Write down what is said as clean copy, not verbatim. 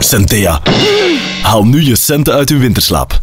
Centea. Haal nu je centen uit uw winterslaap.